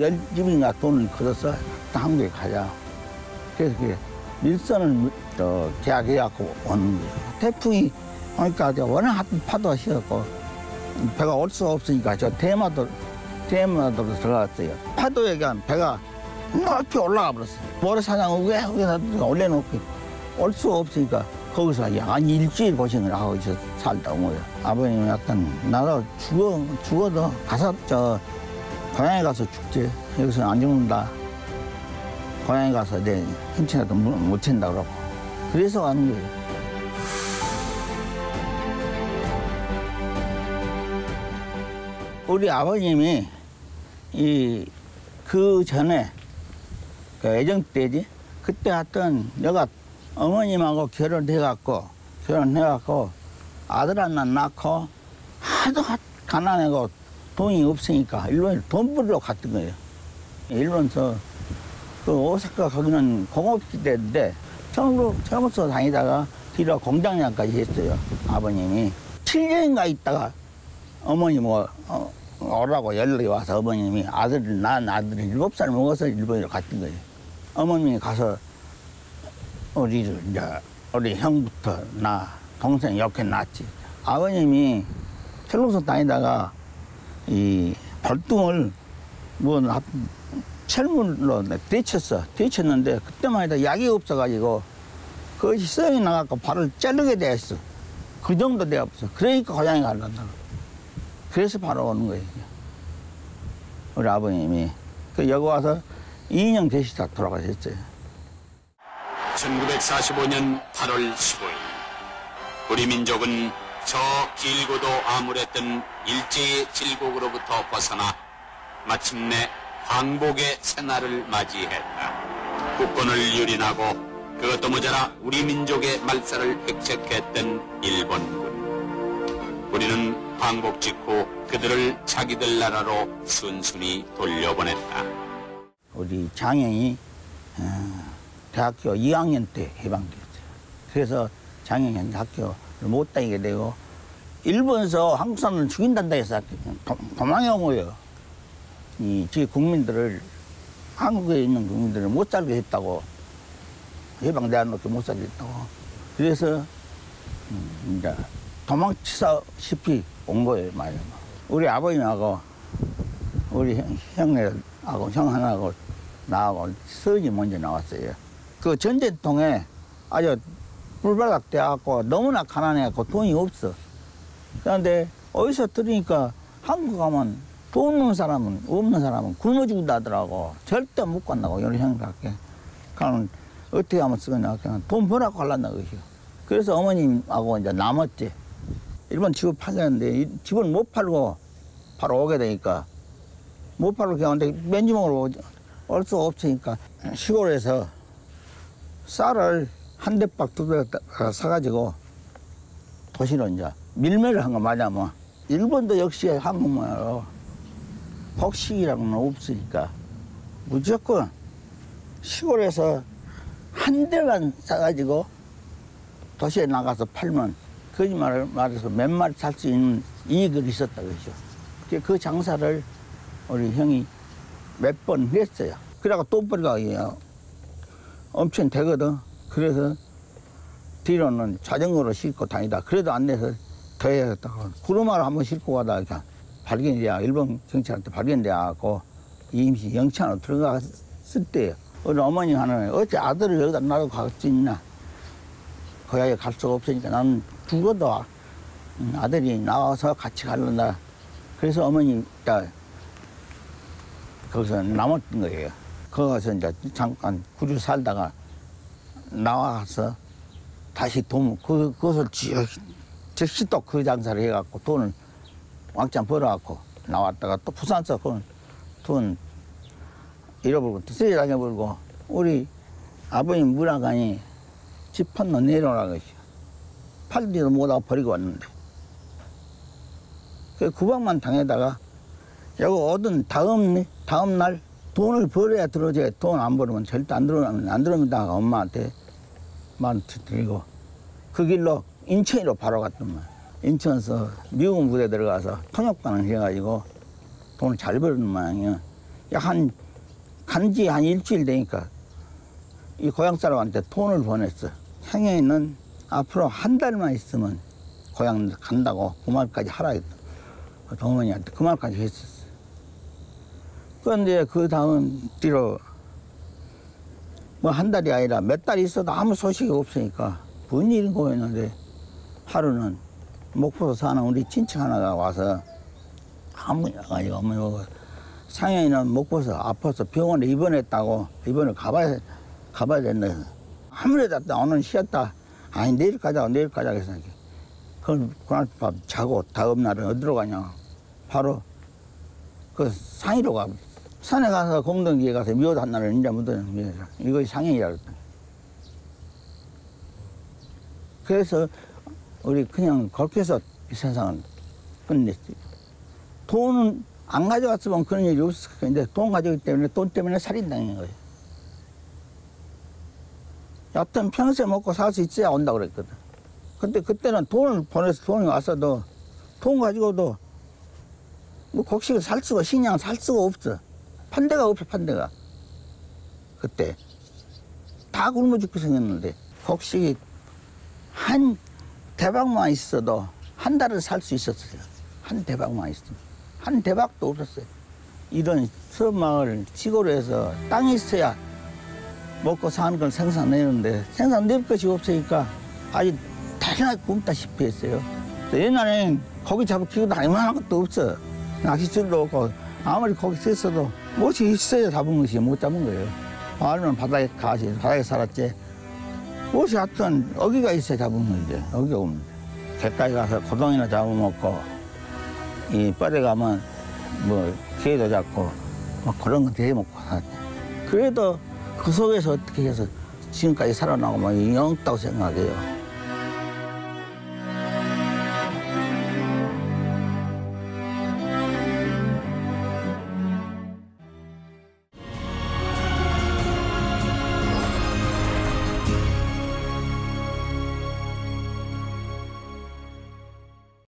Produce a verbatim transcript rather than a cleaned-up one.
열 집인가 돈을 걷어서 한국에 가자. 그래서 그게 밀선을 저 계약해갖고 오는 거예요. 태풍이 오니까 워낙 파도가 심었고 배가 올 수가 없으니까 저 대마도 대마도로 들어갔어요. 파도에 의한 배가 높이 올라가 버렸어요. 모래사장을 왜 거기다 올려놓고 올 수가 없으니까 거기서 한 일주일 고생을 하고 있어 살다 온 거예요. 아버님이 약간 나도 죽어 죽어도 가서 저 고향에 가서 죽지. 여기서 안 죽는다. 고향에 가서 내 힘치라도 못 챈다 그러고. 그래서 가는 거예요. 우리 아버님이 이 그 전에 그 애정 때지 그때 하여튼 내가 어머님하고 결혼해갖고 결혼해갖고 아들 하나 낳고 하도 가난하고 돈이 없으니까 일본에 돈 벌러 갔던 거예요. 일본서 그 오사카 거기는 공업지대인데 처음으로 처음부터 다니다가 뒤로 공장장까지 했어요. 아버님이 칠 년인가 있다가 어머니 뭐 어, 오라고 연락이 와서 어머님이 아들을 낳은 아들이 일곱 살 먹어서 일본으로 갔던 거예요. 어머님이 가서 우리를 이제 우리 형부터 나 동생 이렇게 낳았지. 아버님이 철로서 다니다가 이 발등을 뭐 철물로 데쳤어. 데쳤는데 그때만 해도 약이 없어가지고 그것이 썩이 나갖고 발을 자르게 되었어. 그 정도 되었어. 그러니까 고향에 가려고. 그래서 바로 오는 거예요. 우리 아버님이. 그 여기 와서 이 년 되시다 돌아가셨어요. 천구백사십오 년 팔월 십오일 우리 민족은 저 길고도 암울했던 일제의 질곡으로부터 벗어나 마침내 황복의 새날을 맞이했다. 국권을 유린하고 그것도 모자라 우리 민족의 말살을 획책했던 일본군. 우리는 황복 직후 그들을 자기들 나라로 순순히 돌려보냈다. 우리 장형이 대학교 이 학년 때 해방됐어요. 그래서 장형이 학교를 못 다니게 되고 일본에서 한국 사람을 죽인단다 해서 도망해 온 거예요. 이 지 국민들을 한국에 있는 국민들을 못 살게 했다고 해방되어놓게 못 살게 했다고. 그래서 이제 도망치다시피 온 거예요, 말이야. 우리 아버님하고 우리 형하고 형 하나하고 나하고 서은이 먼저 나왔어요. 그 전쟁통에 아주 불발각 돼갖고 너무나 가난해갖고 돈이 없어. 그런데 어디서 들으니까 한국 가면 돈 없는 사람은 없는 사람은 굶어 죽는다 하더라고. 절대 못 간다고 우리 형님께. 그럼 어떻게 하면 쓰겠냐? 그냥 돈 벌라고 하려나 그러시오. 그래서 어머님하고 이제 남았지. 일본 집을 팔렸는데 집을 못 팔고 바로 오게 되니까 못 팔고 그냥 맨주먹으로 올 수가 없으니까 시골에서 쌀을 한 대박 두 대박 사가지고 도시로 이제 밀매를 한 거 맞아면 일본도 역시 한국말로 곡식이라고는 없으니까 무조건 시골에서 한 대만 사가지고 도시에 나가서 팔면 거짓말을 말해서 몇 마리 살 수 있는 이익을 있었다 그러죠. 그 장사를 우리 형이 몇 번 했어요. 그래가 돈벌이가 엄청 되거든. 그래서 뒤로는 자전거로 싣고 다니다. 그래도 안 돼서 더 해야겠다고. 구루마를 한번 싣고 가다가 발견돼야 일본 경찰한테 발견돼갖고 임시 영창으로 들어갔을 때요. 우리 어머니 하나는 어째 아들을 여기다 놔두고 갈 수 있나. 고향에 갈 수가 없으니까 나는 죽어도 아들이 나와서 같이 갈란다. 그래서 어머니 딱 거기서 남았던 거예요. 거기서 이제 잠깐 구주 살다가 나와서 다시 돈, 그, 그것을 즉시 또 그 장사를 해갖고 돈을 왕창 벌어갖고 나왔다가 또 부산서 그 돈 잃어버리고 또 쓰레기당해버리고 우리 아버님 무라간이 집 판로 내려오라고 했어요. 팔지도 못하고 버리고 왔는데. 그 구박만 당해다가 여기 오던 다음, 다음 날 돈을 벌어야 들어오지. 돈 안 벌으면 절대 안 들어오면 안 들어옵니다. 엄마한테 말 드리고 그 길로 인천으로 바로 갔더만. 인천에서 미군 부대 들어가서 통역관을 해가지고 돈을 잘 벌는 모양이에요. 한 간지 한 일주일 되니까 이 고향 사람한테 돈을 보냈어. 향영이는 앞으로 한 달만 있으면 고향 간다고 그 말까지 하라 했다. 어머니한테 그 말까지 했었어. 그런데 그 다음 뒤로 뭐 한 달이 아니라 몇 달 있어도 아무 소식이 없으니까 뭔 일인 거였는데 하루는 목포서 사는 우리 친척 하나가 와서 아무 아니 어머니 상현이는 목포서 아파서 병원에 입원했다고 입원을 가봐야 가봐야 된다. 아무래도 오늘 쉬었다. 아니 내일 가자 내일 가자 그래서 그럼 그날 밤 자고 다음 날은 어디로 가냐. 바로 그 상위로 가. 산에 가서 공동기에 가서 묘 하나를 이제 묻어는 묘. 이것이 상현이라 그랬다. 그래서 우리 그냥 그렇게 해서 이 세상을 끝냈어요. 돈은 안 가져갔으면 그런 일이 없을 건데 돈 가져오기 때문에 돈 때문에 살인당한 거예요. 여튼 평생 먹고 살 수 있어야 온다고 그랬거든. 근데 그때는 돈을 보내서 돈이 왔어도 돈 가지고도 뭐 곡식을 살 수가 식량 살 수가 없어. 판대가 없어 판대가. 그때 다 굶어 죽게 생겼는데 곡식이 한 대박만 있어도 한 달을 살 수 있었어요. 한 대박만 있으면. 한 대박도 없었어요. 이런 섬마을 시골에서 땅이 있어야 먹고 사는 걸 생산내는데 생산낼 것이 없으니까 아주 대단하게 굶다시피 했어요. 옛날엔 고기 잡을 기구도 이만한 것도 없어. 낚싯줄도 없고 아무리 고기 썼어도 못이 있어야 잡은 것이 못 잡은 거예요. 마을은 바닥에 가시, 바닥에 살았지. 못이 하여튼 어기가 있어야 잡은 거지. 어기가 없는데. 갯가에 가서 고동이나 잡아먹고 이 뻘에 가면 뭐 게도 잡고 뭐 그런 거 되게 먹고 살았지. 그래도 그 속에서 어떻게 해서 지금까지 살아나고 막 영다고 생각해요.